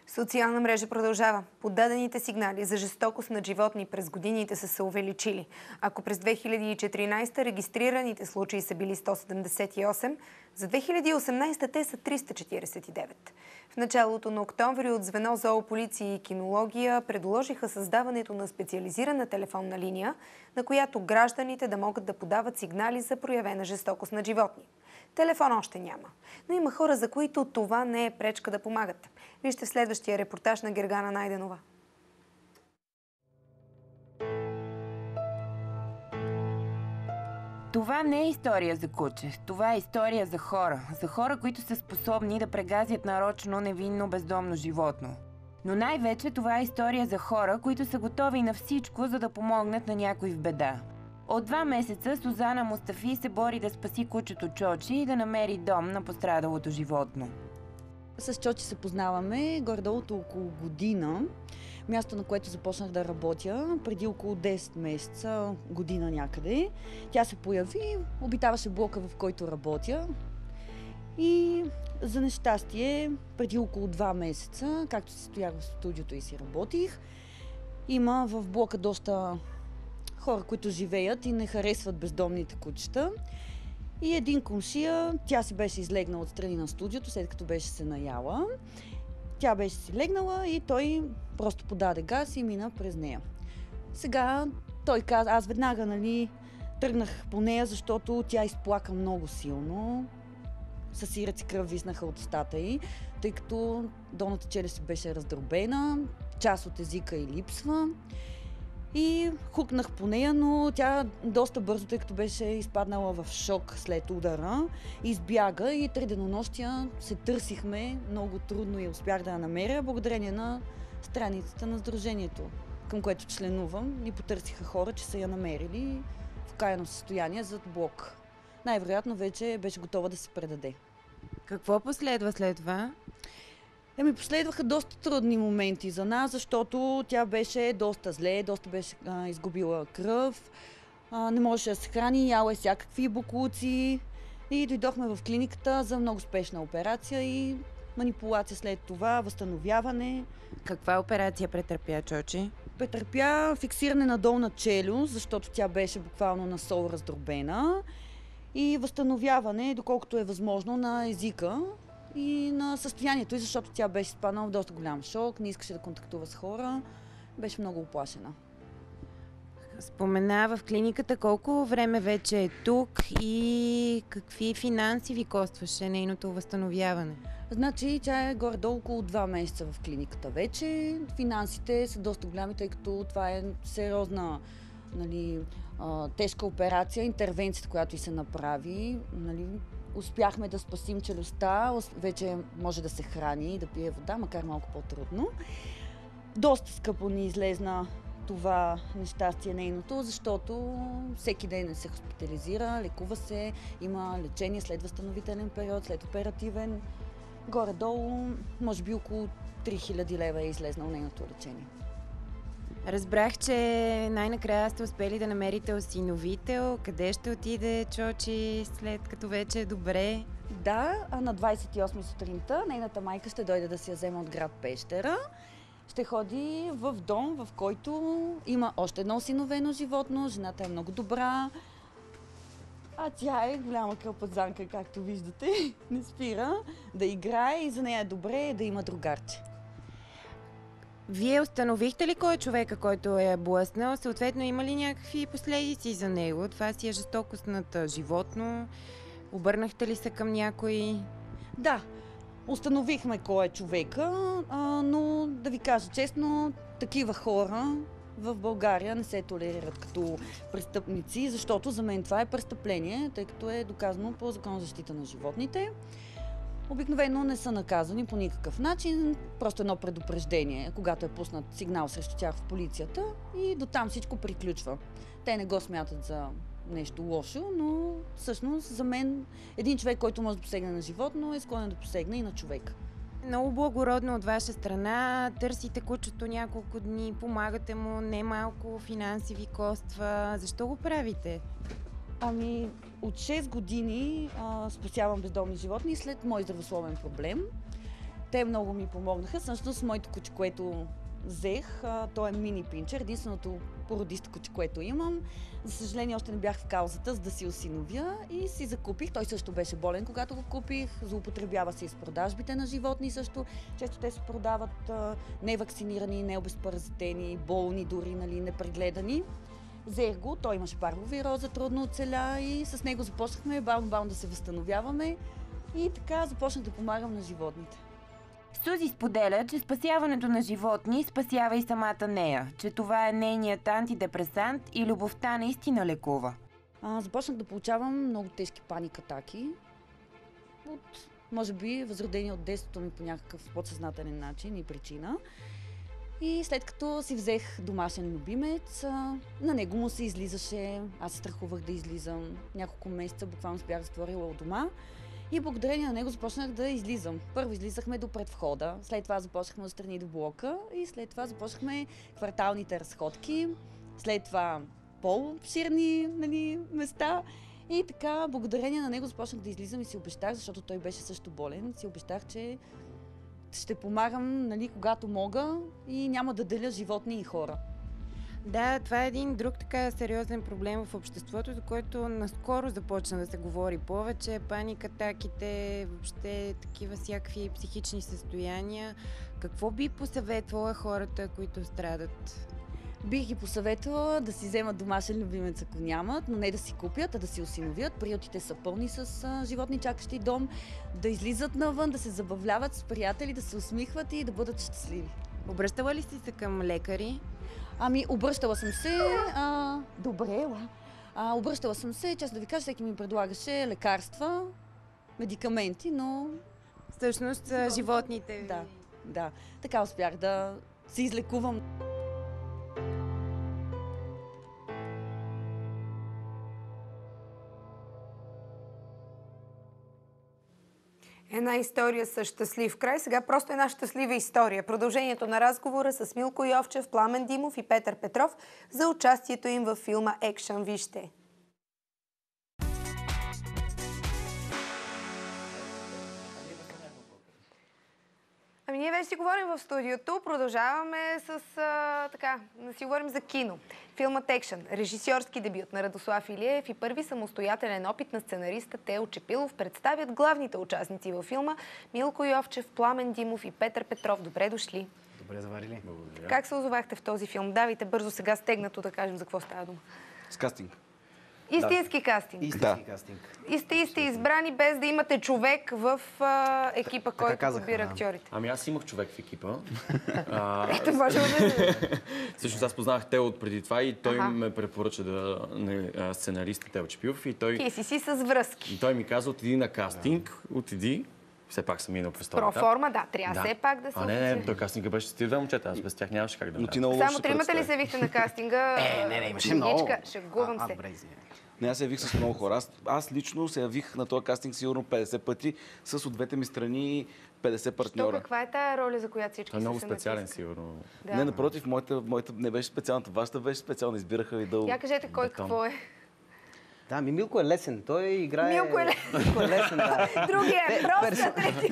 Социална мрежа продължава. Подадените сигнали за жестокост над животни през годините са се увеличили. Ако през 2014 регистрираните случаи са били 178, за 2018 те са 349. В началото на октомври от звено зоополиция и кинология предложиха създаването на специализирана телефонна линия, на която гражданите да могат да подават сигнали за проявена жестокост на животни. Телефон още няма, но има хора, за които това не е пречка да помагат. Вижте в следващия репортаж на Гергана Найденова. Това не е история за куче. Това е история за хора. За хора, които са способни да прегазят нарочно невинно бездомно животно. Но най-вече това е история за хора, които са готови на всичко, за да помогнат на някой в беда. От 2 месеца Сузана Мустафи се бори да спаси кучето Чочи и да намери дом на пострадалото животно. С Чочи се познаваме горе-долу около година. Място, на което започнах да работя преди около 10 месеца, година някъде. Тя се появи, обитаваше блока, в който работя. И за нещастие, преди около 2 месеца, както се стоях в студиото и си работих, има в блока доста хора, които живеят и не харесват бездомните кучета. И един комшия, тя си беше излегнала отстрани на студиото, след като беше се наяла. Тя беше си легнала и той просто подаде газ и мина през нея. Сега той каза, аз веднага тръгнах по нея, защото тя изплака много силно. Със сираци кръв виснаха от устата й, тъй като долната челюст беше раздробена, част от езика й липсва. И хукнах по нея, но тя доста бързо, тъй като беше изпаднала в шок след удара, избяга и 3 денонощия се търсихме, много трудно и успях да я намеря, благодарение на страницата на сдружението, към което членувам, и потърсиха хора, че са я намерили в окаяно състояние зад блок. Най-вероятно вече беше готова да се предаде. Какво последва след това? Последваха доста трудни моменти за нас, защото тя беше доста зле, доста беше изгубила кръв, не можеше да се храни, яла всякакви боклуци и дойдохме в клиниката за много спешна операция и манипулация след това, възстановяване. Каква операция претърпя Чочи? Претърпя фиксиране на долна челюст, защото тя беше буквално на сол раздробена, и възстановяване, доколкото е възможно, на езика и на състоянието й, защото тя беше изпаднала в доста голям шок, не искаше да контактува с хора, беше много уплашена. Спомена в клиниката колко време вече е тук и какви финанси ви костваше нейното възстановяване? Значи тя е горе-долу около 2 месеца в клиниката вече. Финансите са доста голями, тъй като това е сериозна, тежка операция, интервенцията, която и се направи. Успяхме да спасим челюстта, вече може да се храни и да пие вода, макар малко по-трудно. Доста скъпо ни излезна това нещастие нейното, защото всеки ден се хоспитализира, лекува се, има лечение след възстановителен период, след оперативен. Горе-долу, може би около 3000 лева е излезнало нейното лечение. Разбрах, че най-накрая сте успели да намерите осиновител. Къде ще отиде Чочи след като вече е добре? Да, на 28 сутринта нейната майка ще дойде да си я вземе от град Пещера. Ще ходи в дом, в който има още едно осиновено животно. Жената е много добра, а тя е голяма кълпазанка, както виждате. Не спира да играе и за нея е добре да има другарче. Вие установихте ли кой е човека, който е блъснал? Съответно, има ли някакви последици за него? Това си е жестокост над животно. Обърнахте ли се към някой? Да, установихме кой е човека, но да ви кажа честно, такива хора в България не се толерират като престъпници, защото за мен това е престъпление, тъй като е доказано по Закон за защита на животните. Обикновено не са наказани по никакъв начин, просто едно предупреждение, когато е пуснат сигнал срещу тях в полицията, и до там всичко приключва. Те не го смятат за нещо лошо, но всъщност за мен един човек, който може да посегне на животно, е склонен да посегне и на човек. Много благородно от ваша страна. Търсите кучето няколко дни, помагате му, немалко финанси ви коства. Защо го правите? От 6 години спасявам бездомни животни след мой здравословен проблем. те много ми помогнаха. Всъщност моето куче, което взех, то е мини пинчер, единственото породисто куче, което имам. За съжаление, още не бях в каузата, за да си осиновя и си закупих. Той също беше болен, когато го купих. Злоупотребява се и с продажбите на животни също. Често те се продават невакцинирани, необезпаразитени, болни дори, непрегледани. Взех го, той имаше парвовироз, трудно оцеля и с него започнахме бавно да се възстановяваме и така започнах да помагам на животните. Сузи споделя, че спасяването на животни спасява и самата нея, че това е нейният антидепресант и любовта наистина лекува. Започнах да получавам много тежки паникатаки от, може би, възродени от детството ми по някакъв подсъзнателен начин и причина. И след като си взех домашен любимец, на него му се излизаше, аз се страхувах да излизам. Няколко месеца буквално се бях затворила от дома и благодарение на него започнах да излизам. Първо излизахме до пред входа, след това започнахме отстрани до блока и след това започнахме кварталните разходки, след това по-обширни места. И така, благодарение на него започнах да излизам и си обещах, защото той беше също болен, си обещах, че ще помагам, когато мога и няма да деля животни и хора. Да, това е един друг така сериозен проблем в обществото, за който наскоро започна да се говори повече. Паникатаките, въобще такива всякакви психични състояния. Какво би посъветвала хората, които страдат? Бих ги посъветвала да си вземат домашен любимец, ако нямат, но не да си купят, а да си осиновят. Приютите са пълни с животни, чакащи дом, да излизат навън, да се забавляват с приятели, да се усмихват и да бъдат щастливи. Обръщала ли си се към лекари? Обръщала съм се. Добре, обръщала съм се, честно да ви кажа, всеки ми предлагаше лекарства, медикаменти, но... Всъщност животните... Да. Така успях да се излекувам. Една история с щастлив край. Сега просто една щастлива история. Продължението на разговора с Милко Йовчев, Пламен Димов и Петър Петров за участието им във филма Екшън. Вижте! Ние вече си говорим в студиото. Продължаваме да си говорим за кино. Филмът Екшън, режисьорски дебют на Радослав Илиев и първи самостоятелен опит на сценариста Тео Чепилов представят главните участници във филма Милко Йовчев, Пламен Димов и Петър Петров. Добре дошли! Добре заварили. Благодаря. Как се озовахте в този филм? Давайте бързо сега стегнато да кажем за какво става дума. С кастинг. Истински кастинг. Истински кастинг. И сте избрани без да имате човек в екипа, който подбира актьорите. Ами аз имах човек в екипа. Ето, може да... Всъщност аз познах Тео от преди това и той ме препоръча да сценариста Тео Чепилов и той... Ти си с връзки. И той ми каза, отиди на кастинг, отиди. Все пак съм минал през това. Проформа, да, трябва все пак да се... Не, той кастинга беше с тези две момчета, аз без тях нямаше как да... Само тримата ли се явихте на кастинга? Не, имаше много. Шегувам се. Не, аз се явих с много хора. Аз лично се явих на този кастинг сигурно 50 пъти с от двете ми страни 50 партньора. Каква е тая роля, за която всички са много специален, сигурно. Да. Не, напротив, моята не беше специалната, вашата беше специална. Избираха ви дълго. Я кажете кой какво е. Да, Милко е лесен. Той играе... Милко е лесен, да. Другия е прост,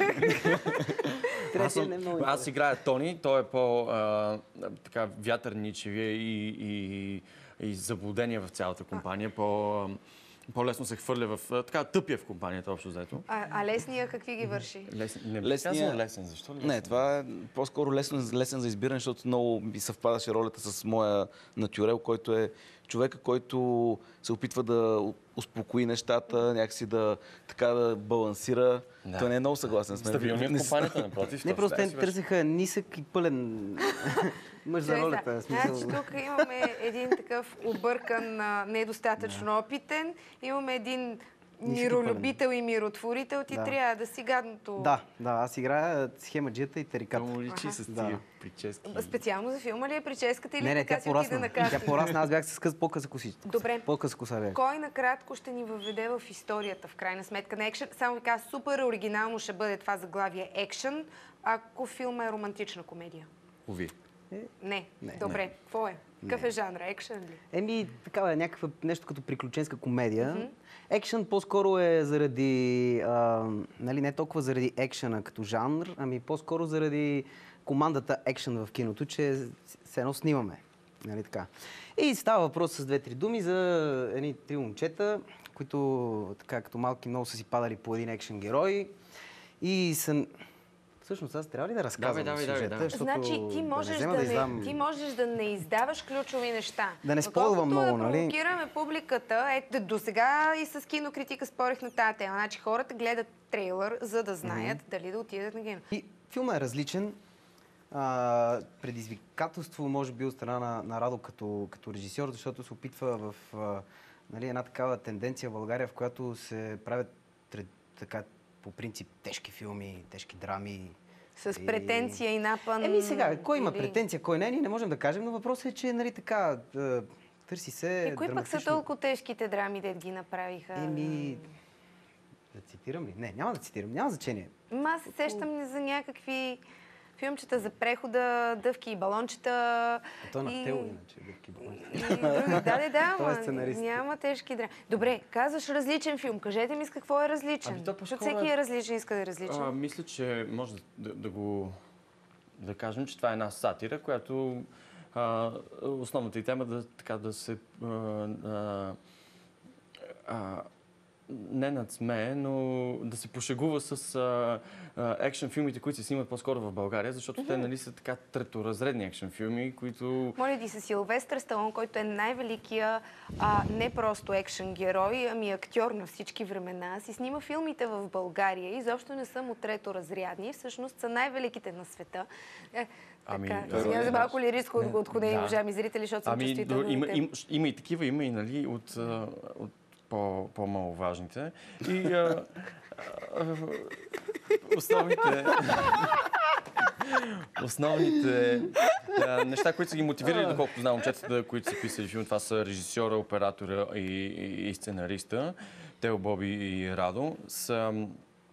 третия. Аз играя Тони, той е по-вятърничевия и заблудение в цялата компания. По-лесно се хвърля в... тъпия в компанията, общо взето. А лесния какви ги върши? Лесен, защо ли лесен? Не, това е по-скоро лесен за избиране, защото много ми съвпадаше ролята с моя натюрел, който е човека, който се опитва да успокои нещата, някакси да балансира. Да. Той не е много съгласен с мен. Стабилният в компанията, напротив. Не, просто те търсеха нисък и пълен мъж за ролята. Значи тук имаме един такъв объркан, недостатъчно опитен, имаме един миролюбител и миротворител. Ти трябва да си гадното... Да, аз играя схемаджията и тариката. Много личи с тия прически. Специално за филма ли е прическата или не, така си отиде на кастинг? Тя порасна, аз бях с по-къса косичка. Добре. По-къса коса бях. Кой накратко ще ни въведе в историята, в крайна сметка на екшън? Само ви кажа, супер оригинално ще бъде това заглавие екшън, ако филма е романтична комедия. Уви. Не. Добре. Какво е? Какъв е жанр? Екшън ли? Еми, такава е някаква нещо като приключенска комедия. Екшън по-скоро е заради, нали, не толкова заради екшъна като жанр, ами по-скоро заради командата екшън в киното, че се едно снимаме. Нали така. И става въпрос с 2-3 думи за едни 3 момчета, които така като малки много са си падали по един екшън герой и са... Всъщност аз трябва ли да разказвам сюжета? Защото Значи ти можеш да не издаваш ключови неща. Да не спойвам много, да нали? провокираме публиката. До сега и с кинокритика спорих на тази тема. Значи хората гледат трейлър, за да знаят дали да отидат на кино. И филмът е различен. Предизвикателство, може би, от страна на Радо като режисьор, защото се опитва в нали, една такава тенденция в България, в която се правят така по принцип тежки филми, тежки драми. С претенция и напън. Еми сега, кой има претенция, кой не, ние не можем да кажем, но въпросът е, че нали така, търси се И кои пък са толкова тежките драми, да ги направиха? Еми, да цитирам ли? Не, няма да цитирам, няма значение. Аз се сещам за някакви филмчета за прехода, дъвки и балончета. То на Тело, иначе, дъвки и балончета. И други. Да, Той е сценарист. няма тежки драми. Добре, казваш различен филм. Кажете ми с какво е различен. Защото всеки е различен, иска да е различен. Мисля, че може да кажем, че това е една сатира, която основната и тема да се не надсмее, но да се пошегува с екшен филмите, които се снимат по-скоро в България, защото те нали са така треторазредни екшен филми, които... Моля ти се, Силвестър Сталон, който е най-великия не просто екшен герой, ами актьор на всички времена, си снима филмите в България и изобщо не са му треторазрядни, всъщност са най-великите на света. Сега за малко ли риск от отходени, уважаеми зрители, защото съм чувствителна. Има и такива, има и нали от по-маловажните. И основните неща, които са ги мотивирали, доколкото знам момчетата, които са писали филм, това са режисьора, оператора и сценариста, Тео, Боби и Радо, са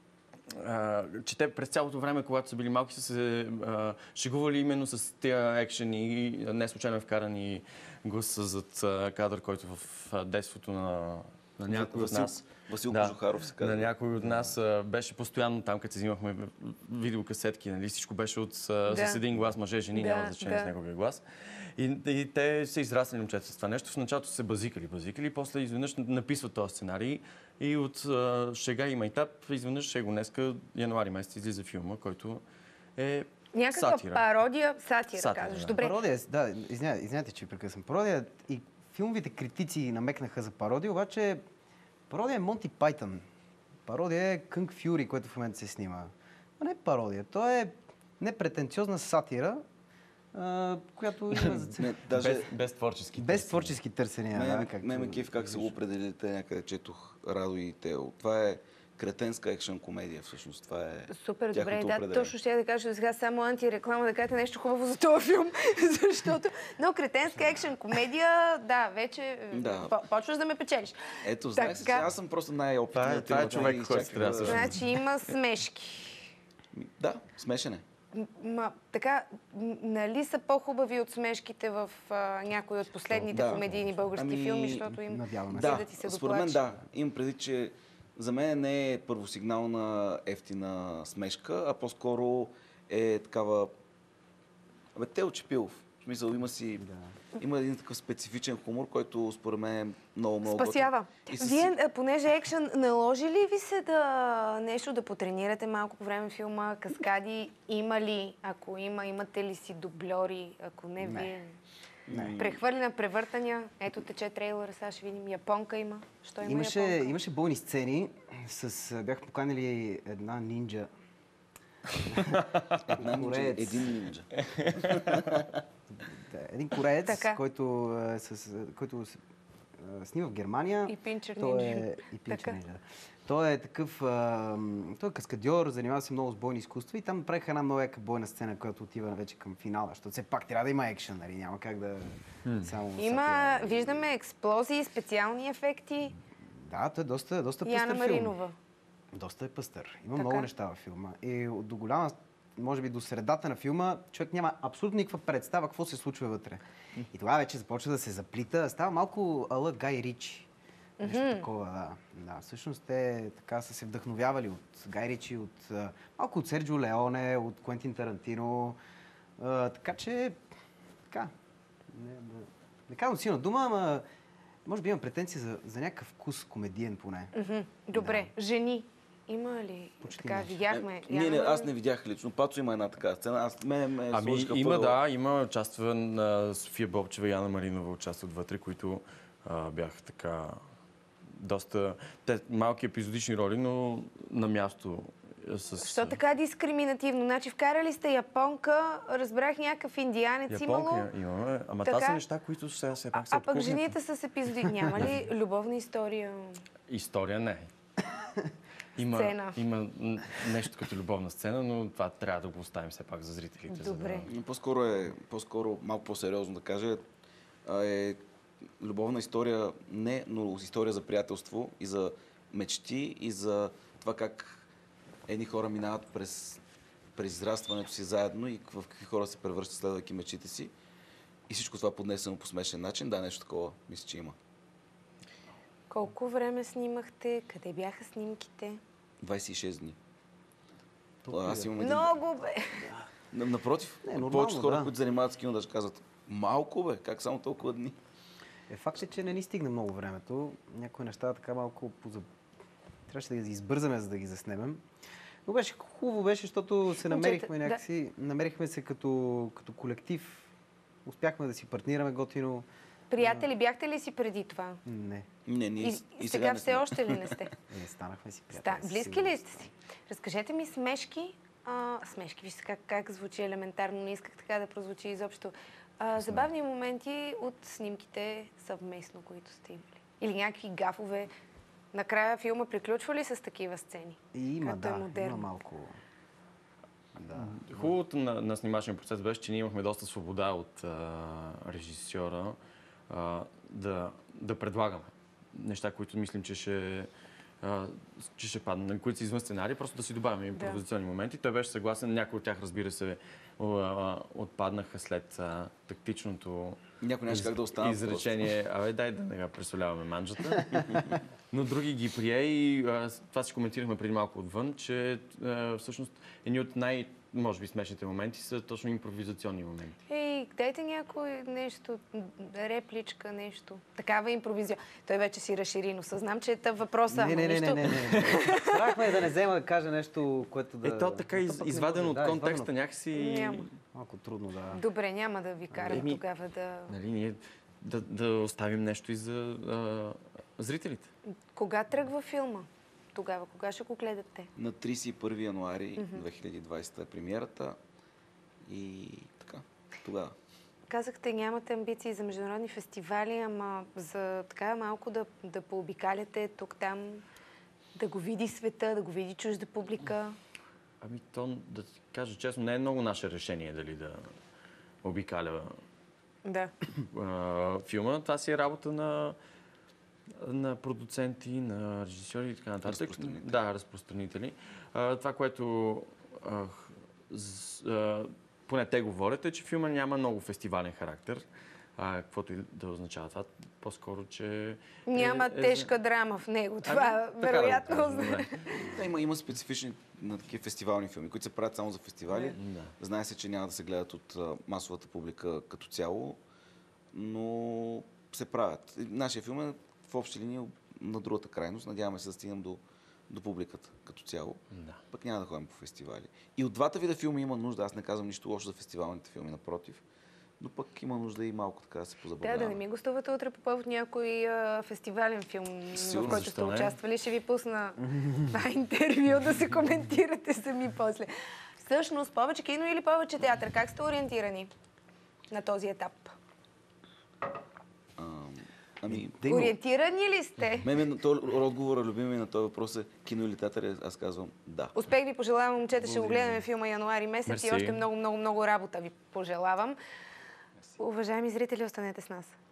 че те през цялото време, когато са били малки, са се шегували именно с тези екшени, не случайно вкарани гласа зад кадър, който в детството на някой от нас. Васил Кожухаров се казва. На някой от нас беше постоянно там, като си взимахме видеокасетки, нали? Всичко беше с един глас, мъже, жени, няма значение с неговия глас. И те са израснали момчета с това нещо. В началото се базикали, после изведнъж написват този сценарий и от шега и майтап, изведнъж днеска, януари месец, излиза филма, който е някаква сатира. Пародия, сатира казваш. Да. Добре. Пародия, да, извинявайте, че ви прекъсвам. Пародия и филмовите критици намекнаха за пародия, обаче пародия е Монти Пайтън. Пародия е Кънг Фюри, който в момента се снима. Но не е пародия, то е непретенциозна сатира, която има за цел. Без творчески търсения. Ме кеф как са го определите, някъде четох Радо и Тео. Това е кретенска екшен комедия, всъщност. Това е супер, добре. Да, точно ще я да кажа сега само антиреклама, да кажете нещо хубаво за този филм, защото... Но кретенска екшен комедия, да, вече почваш да ме печелиш. Ето, знаех се, че аз съм просто най-опитният. Това е човек, който трябва да... Значи има смешки. Да, смешен е. Така, нали са по-хубави от смешките в някои от последните комедийни български филми, защото им да ти се доплаче? Според мен да. Имам преди, че за мен не е първосигнална ефтина смешка, а по-скоро е такава... Тео Чепилов. В смисъл, има един такъв специфичен хумор, който според мен е много спасява. Вие, понеже екшън, наложи ли ви се нещо да потренирате малко по време филма, каскади? Има ли? Ако имате ли си дубльори? Ако не, вие... Прехвърляне, превъртания. Ето тече трейлъра, сега ще видим. Японка има. Що има японка? Имаше бойни сцени. Бях поканили една нинджа. Един нинджа. Един кореец, който снима в Германия. И пинчер нинджа. Той е такъв... Той е каскадьор, занимава се много с бойни изкуства и там правиха една много яка бойна сцена, която отива вече към финала, защото все пак трябва да има екшън, нали? Няма как да само... Виждаме експлозии, специални ефекти. Да, той е доста пъстър Яна Маринова. Доста е пъстър. Има много неща във филма. И до голяма може би до средата на филма, човек няма абсолютно никаква представа какво се случва вътре. И тогава вече започва да се заплита. Става малко ала Гай Ричи. Нещо такова, да. Да. Всъщност те така са се вдъхновявали от Гай Ричи, малко от Серджио Леоне, от Куентин Тарантино. Така че, така, не казвам силна дума, ама може би имам претенция за някакъв вкус комедиен поне. Добре, жени. Има ли? Почти Така, нещо. видяхме. Аз не видях лично. Пацо има една така сцена. Има участва на София Бобчева и Ана Маринова участват вътре, които бяха така доста... Те малки епизодични роли, но на място Защо така дискриминативно? Значи вкарали сте японка, разбрах някакъв индианец имало. Японка имаме, ама така... това са неща, които сега все пак са А пък жените с епизоди. Няма ли любовна история? История не. Има нещо като любовна сцена, но това трябва да го оставим все пак за зрителите. Добре. По-скоро малко по-сериозно да кажа, е любовна история не, но история за приятелство и за мечти и за това как едни хора минават през израстването си заедно и в какви хора се превръщат следвайки мечтите си. И всичко това поднесено по смешен начин. Да, нещо такова мисля, че има. Колко време снимахте? Къде бяха снимките? 26 дни. Аз имам Много, бе! Напротив, повечето хора, които занимават с кино, даже казват, малко, бе, как само толкова дни? Факт е, че не ни стигна много времето. Някои неща така малко трябваше да ги избързаме, за да ги заснемем. Но беше хубаво, защото се намерихме някакси, намерихме се като колектив. Успяхме да си партнираме готино. Приятели бяхте ли си преди това? Не. И сега все още ли не сте? Станахме си приятели. Близки ли сте си? Разкажете ми смешки. Смешки, вижте как звучи елементарно, не исках така да прозвучи изобщо. Забавни моменти от снимките съвместно, които сте имали. Или някакви гафове. Накрая филма приключва ли с такива сцени? Има малко. Да. Хубавото на снимачния процес беше, че ние имахме доста свобода от режисьора да предлагаме неща, които мислим, че ще паднат, които са извън сценарий, просто да си добавим импровизационни моменти. Той беше съгласен, някои от тях, разбира се, отпаднаха след тактичното изречение. Дай да не представляваме манджата. Но други ги прие и това си коментирахме преди малко отвън, че всъщност едни от може би смешните моменти са точно импровизационни моменти. Дайте някой нещо, репличка, нещо. Такава импровизия. Той вече си разшири, но съзнам, че е въпроса. Не. Страхме да не взема да каже нещо, което да... То така извадено от контекста някакси... Малко трудно, да. Добре, няма да ви карам тогава да... Ние да оставим нещо и за зрителите. Кога тръгва филма? Тогава, кога ще го гледате? На 31 януари 2020 е премиерата и така, тогава. Казахте, нямате амбиции за международни фестивали, ама за така малко да пообикаляте тук-там, да го види света, да го види чужда публика. То, да ти кажа честно, не е много наше решение дали да обикаля филма. Това си е работа на продуценти, на режисьори и така нататък. Разпространители. Това, което поне те говорят, е, че филма няма много фестивален характер. Каквото и да означава това. По-скоро, че... Няма тежка драма в него. Това вероятно... Има специфични на такива фестивални филми, които се правят само за фестивали. Знае се, че няма да се гледат от масовата публика като цяло, но се правят. Нашия филм е в общи линии на другата крайност. Надяваме се да стигнем до публиката като цяло. Пък няма да ходим по фестивали. И от двата вида филми има нужда. Аз не казвам нищо лошо за фестивалните филми, напротив. Но пък има нужда и малко така да се позабавляваме. Да не ми гостувате утре по повод някой фестивален филм, в който сте участвали. Ще ви пусна интервю да се коментирате сами после. Всъщност, повече кино или повече театър? Как сте ориентирани на този етап? Ориентирани ли сте? Отговора, любимия на този въпрос е кино или театър, аз казвам да. Успех ви пожелавам, момчета, ще го гледаме филма януари месец и още много работа ви пожелавам. Уважаеми зрители, останете с нас.